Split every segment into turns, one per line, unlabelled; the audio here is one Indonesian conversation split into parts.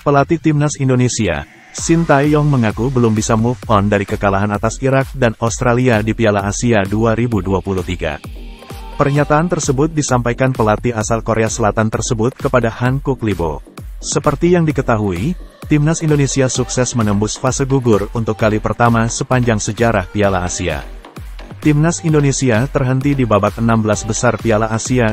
Pelatih Timnas Indonesia, Sintayong mengaku belum bisa move on dari kekalahan atas Irak dan Australia di Piala Asia 2023. Pernyataan tersebut disampaikan pelatih asal Korea Selatan tersebut kepada Hankook Libo. Seperti yang diketahui, Timnas Indonesia sukses menembus fase gugur untuk kali pertama sepanjang sejarah Piala Asia. Timnas Indonesia terhenti di babak 16 besar Piala Asia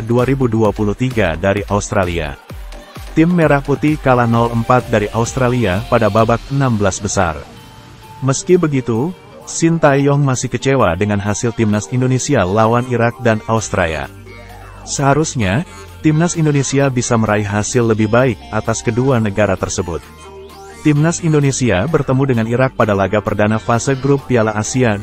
2023 dari Australia. Tim Merah Putih kalah 0-4 dari Australia pada babak 16 besar. Meski begitu, Sintayong masih kecewa dengan hasil Timnas Indonesia lawan Irak dan Australia. Seharusnya, Timnas Indonesia bisa meraih hasil lebih baik atas kedua negara tersebut. Timnas Indonesia bertemu dengan Irak pada laga perdana fase grup Piala Asia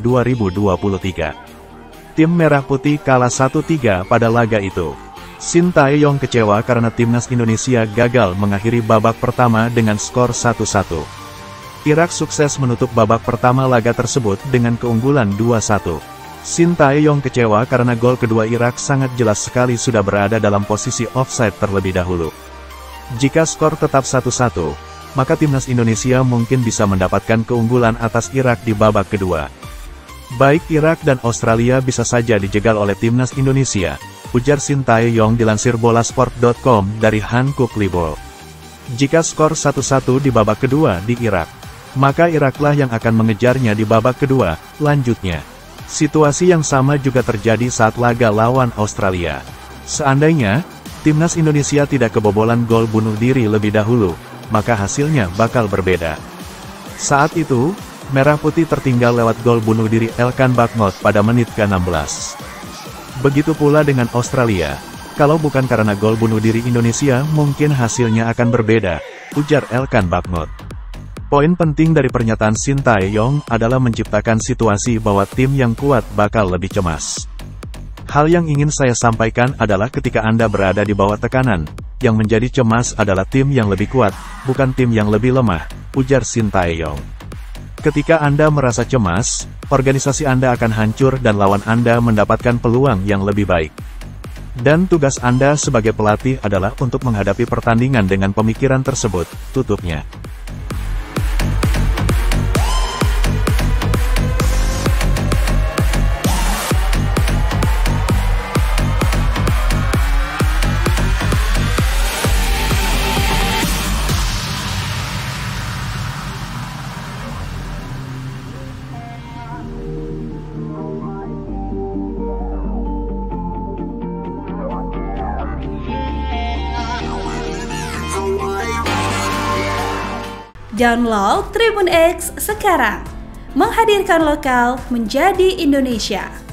2023. Tim Merah Putih kalah 1-3 pada laga itu. Sintayong kecewa karena Timnas Indonesia gagal mengakhiri babak pertama dengan skor 1-1. Irak sukses menutup babak pertama laga tersebut dengan keunggulan 2-1. Sintayong kecewa karena gol kedua Irak sangat jelas sekali sudah berada dalam posisi offside terlebih dahulu. Jika skor tetap 1-1, maka Timnas Indonesia mungkin bisa mendapatkan keunggulan atas Irak di babak kedua. Baik Irak dan Australia bisa saja dijegal oleh Timnas Indonesia, ujar Sintayong dilansir bolasport.com dari Hankook Libo. Jika skor 1-1 di babak kedua di Irak, maka Iraklah yang akan mengejarnya di babak kedua, lanjutnya. Situasi yang sama juga terjadi saat laga lawan Australia. Seandainya, Timnas Indonesia tidak kebobolan gol bunuh diri lebih dahulu, maka hasilnya bakal berbeda. Saat itu, Merah Putih tertinggal lewat gol bunuh diri Elkan Bagnot pada menit ke-16. Begitu pula dengan Australia, kalau bukan karena gol bunuh diri Indonesia mungkin hasilnya akan berbeda, ujar Elkan Bagnot. Poin penting dari pernyataan Sintayong adalah menciptakan situasi bahwa tim yang kuat bakal lebih cemas. Hal yang ingin saya sampaikan adalah ketika Anda berada di bawah tekanan, yang menjadi cemas adalah tim yang lebih kuat, bukan tim yang lebih lemah, ujar Sintayong. Ketika Anda merasa cemas, organisasi Anda akan hancur dan lawan Anda mendapatkan peluang yang lebih baik. Dan tugas Anda sebagai pelatih adalah untuk menghadapi pertandingan dengan pemikiran tersebut, tutupnya.
Download Tribun X sekarang, menghadirkan lokal menjadi Indonesia.